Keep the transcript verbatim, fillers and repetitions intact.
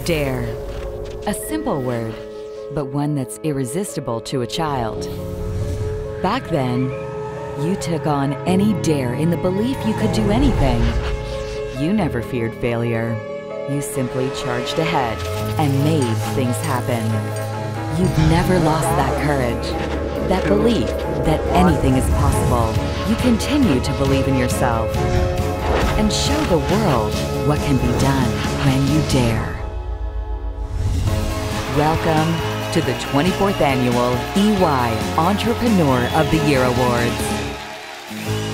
Dare. A simple word, but one that's irresistible to a child. Back then, you took on any dare in the belief you could do anything. You never feared failure. You simply charged ahead and made things happen. You've never lost that courage, that belief that anything is possible. You continue to believe in yourself and show the world what can be done when you dare. Welcome to the twenty-fourth Annual E Y Entrepreneur of the Year Awards.